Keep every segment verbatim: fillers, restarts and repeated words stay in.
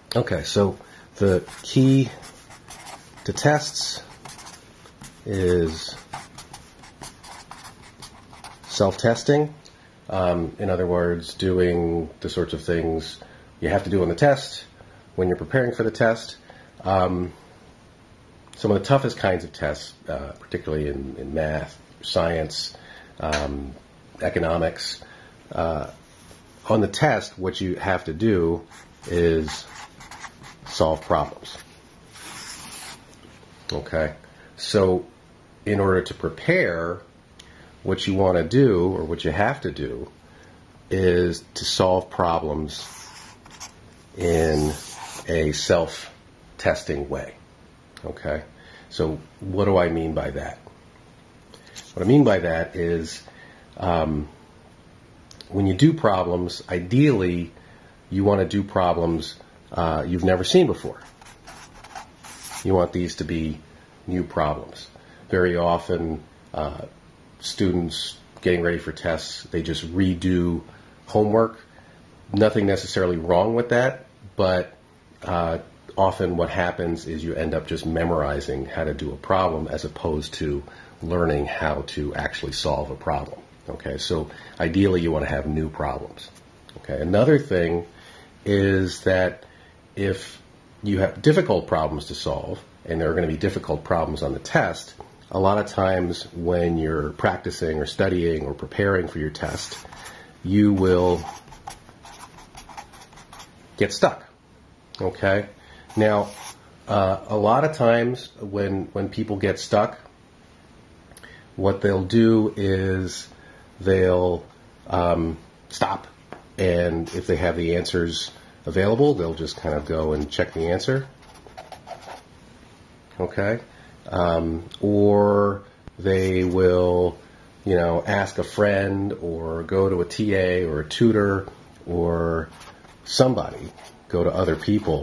Okay, so the key to tests is self-testing. Um, in other words, doing the sorts of things you have to do on the test when you're preparing for the test. Um, some of the toughest kinds of tests, uh, particularly in, in math, science, um, economics, uh, on the test, what you have to do is solve problems. Okay? So, in order to prepare, what you want to do, or what you have to do, is to solve problems in a self-testing way. Okay? So, what do I mean by that? What I mean by that is, um, when you do problems, ideally, you want to do problems uh, you've never seen before. You want these to be new problems. Very often, uh, students getting ready for tests, they just redo homework. Nothing necessarily wrong with that, but uh, often what happens is you end up just memorizing how to do a problem as opposed to learning how to actually solve a problem. Okay, so ideally you want to have new problems. Okay, another thing is that if you have difficult problems to solve, and there are going to be difficult problems on the test, a lot of times when you're practicing or studying or preparing for your test, you will get stuck. Okay? Now, uh, a lot of times when when people get stuck, what they'll do is they'll um, stop, and if they have the answers available, they'll just kind of go and check the answer. Okay? Um, or they will, you know, ask a friend or go to a T A or a tutor or somebody, go to other people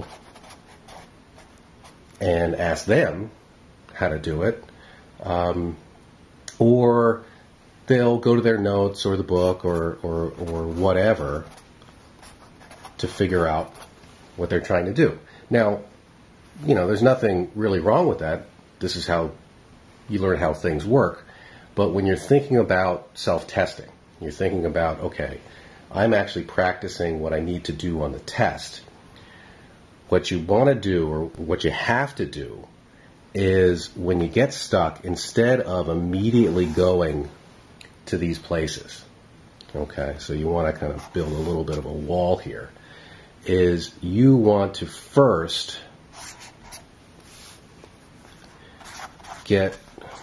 and ask them how to do it. Um, or they'll go to their notes or the book or, or, or whatever to figure out what they're trying to do. Now, you know, there's nothing really wrong with that. This is how you learn how things work. But when you're thinking about self-testing, you're thinking about, okay, I'm actually practicing what I need to do on the test. What you want to do, or what you have to do, is when you get stuck, instead of immediately going to these places, okay, so you want to kind of build a little bit of a wall here, is you want to first get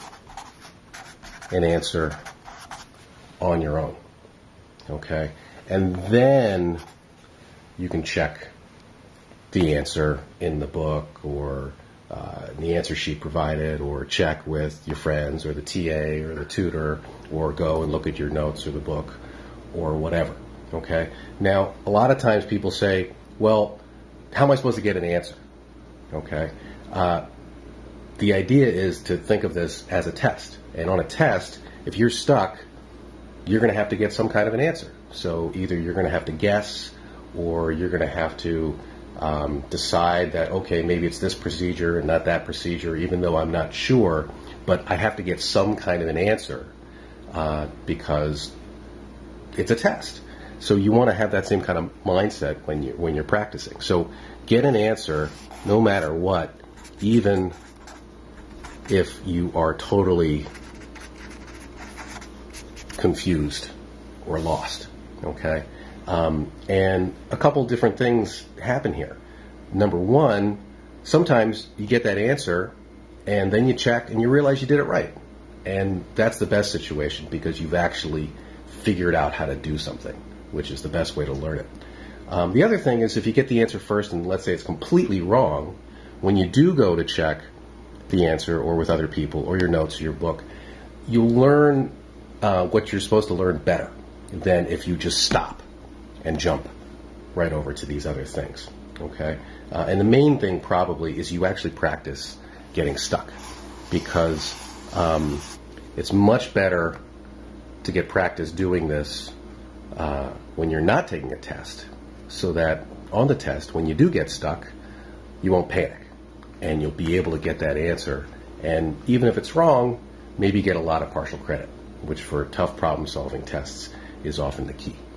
an answer on your own, okay? And then you can check the answer in the book or uh, the answer sheet provided, or check with your friends or the T A or the tutor, or go and look at your notes or the book or whatever, okay? Now, a lot of times people say, well, how am I supposed to get an answer, okay? Uh, The idea is to think of this as a test. And on a test, if you're stuck, you're going to have to get some kind of an answer. So either you're going to have to guess, or you're going to have to um, decide that, okay, maybe it's this procedure and not that procedure, even though I'm not sure, but I have to get some kind of an answer uh, because it's a test. So you want to have that same kind of mindset when you when you're practicing. So get an answer no matter what, even if you are totally confused or lost, okay? Um, and a couple different things happen here. Number one, sometimes you get that answer and then you check and you realize you did it right. And that's the best situation because you've actually figured out how to do something, which is the best way to learn it. Um, the other thing is if you get the answer first and let's say it's completely wrong, when you do go to check the answer or with other people or your notes or your book, you'll learn uh, what you're supposed to learn better than if you just stop and jump right over to these other things, okay? Uh, and the main thing probably is you actually practice getting stuck because um, it's much better to get practice doing this uh, when you're not taking a test so that on the test, when you do get stuck, you won't panic, and you'll be able to get that answer. And even if it's wrong, maybe get a lot of partial credit, which for tough problem-solving tests is often the key.